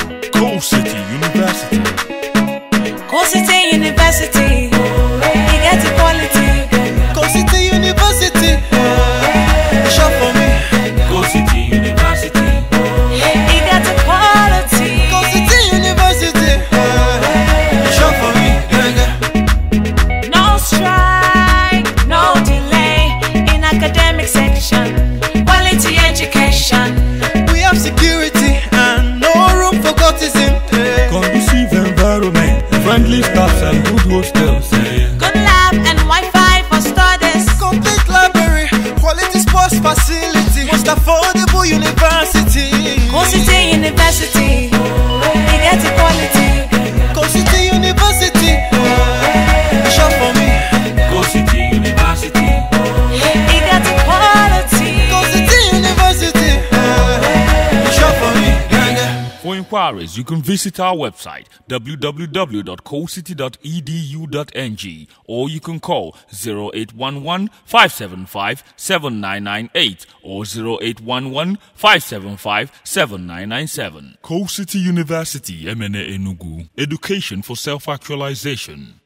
Coal City University. Coal City University. You get the quality. Coal City University. Shop for me. Coal City University. You get the quality. Coal City University. Shop for me. No strike, no delay in academic section. Quality education. We have security and no room for courtesan. Conducive environment, friendly staffs and good hostels. Good lab and Wi-Fi for studies. Complete library, quality sports facility, most affordable university. Coal City University. You get the quality. Coal City University. Shop for me. Coal City University. You get the quality. Coal City University. Shop for me. For inquiries, you can visit our website www.coalcity.edu.ng or you can call 0811 575 7998 or 0811 575 7997. Coal City University, Emene Enugu. Education for self-actualization.